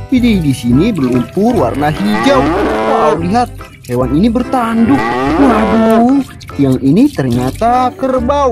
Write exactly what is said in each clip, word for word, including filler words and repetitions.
Widih, di sini berlumpur warna hijau. Wow, lihat, hewan ini bertanduk. Waduh, yang ini ternyata kerbau.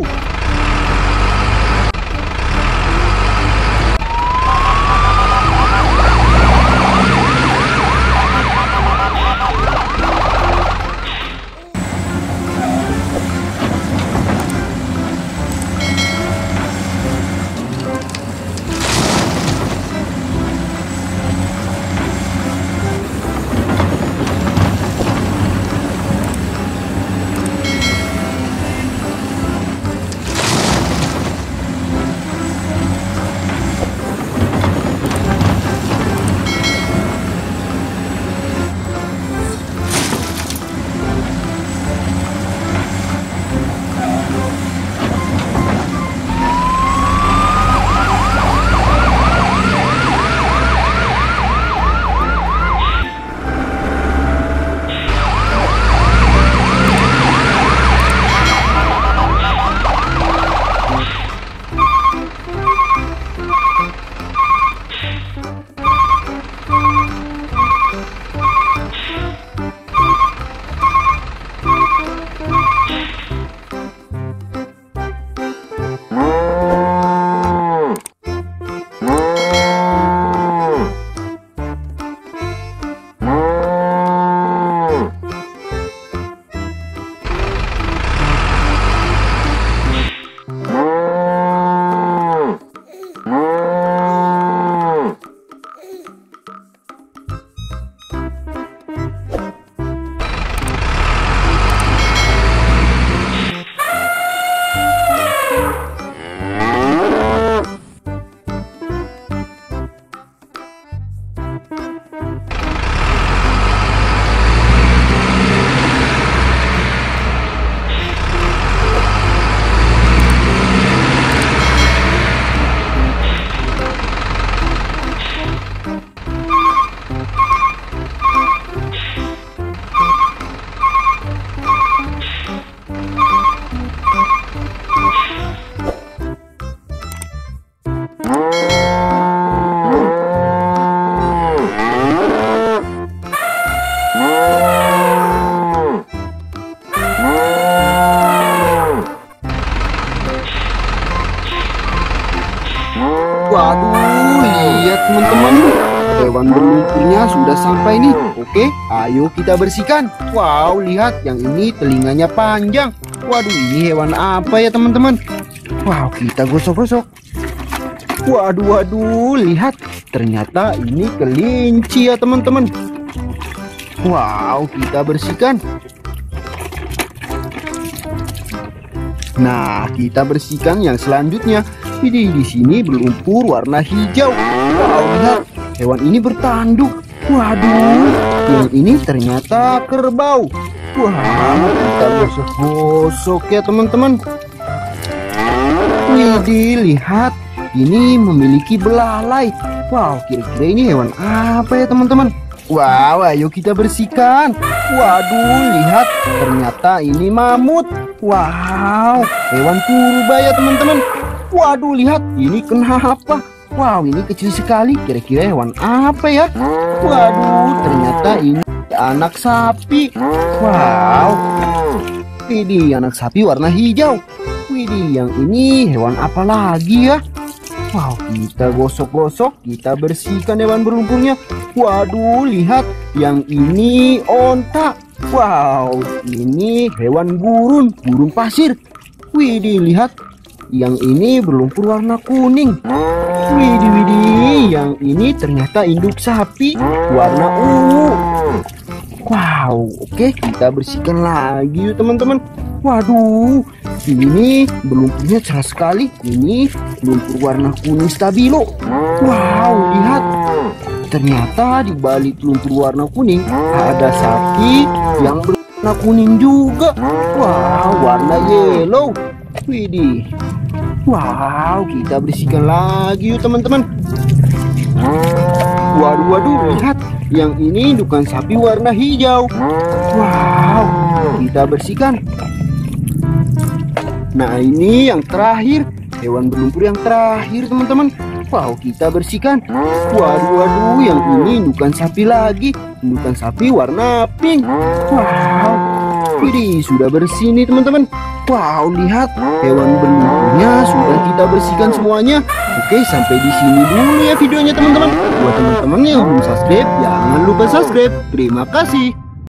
Waduh, lihat teman-teman, hewan berlumpurnya sudah sampai nih. Oke, ayo kita bersihkan. Wow, lihat, yang ini telinganya panjang. Waduh, ini hewan apa ya teman-teman? Wow, kita gosok-gosok. Waduh, waduh, lihat, ternyata ini kelinci ya teman-teman. Wow, kita bersihkan. Nah, kita bersihkan yang selanjutnya. Widih, di sini berlumpur warna hijau. Wow, lihat, hewan ini bertanduk. Waduh, yang ini ternyata kerbau. Wah, kita gosok-gosok ya teman-teman. Widih, lihat, ini memiliki belalai. Wow, kira-kira ini hewan apa ya teman-teman? Wow, ayo kita bersihkan. Waduh, lihat, ternyata ini mamut. Wow, hewan purba ya teman-teman. Waduh, lihat, ini kenapa? Wow, ini kecil sekali. Kira-kira hewan apa ya? Waduh, ternyata ini anak sapi. Wow, widih, anak sapi warna hijau. Widih, yang ini hewan apa lagi ya? Wow, kita gosok-gosok, kita bersihkan hewan berlumpurnya. Waduh, lihat, yang ini onta. Wow, ini hewan gurun, burung pasir. Widih, lihat, yang ini berlumpur warna kuning. Widih, widih, yang ini ternyata induk sapi warna ungu. Wow, oke, kita bersihkan lagi yuk teman-teman. Waduh, ini berlumpurnya cerah sekali. Ini lumpur warna kuning stabilo. Wow, lihat, ternyata di balik lumpur warna kuning ada sapi yang berwarna kuning juga. Wow, warna yellow. Widih. Wow, kita bersihkan lagi yuk teman-teman. Waduh, waduh, lihat, yang ini indukan sapi warna hijau. Wow, kita bersihkan. Nah, ini yang terakhir, hewan berlumpur yang terakhir teman-teman. Wow, kita bersihkan. Waduh, waduh, yang ini indukan sapi lagi. Indukan sapi warna pink. Wow, ini sudah bersih nih teman-teman. Wow, lihat hewan berlumpurnya sudah kita bersihkan semuanya. Oke, sampai di sini dulu ya videonya teman-teman. Buat teman-teman yang belum subscribe, jangan lupa subscribe. Terima kasih.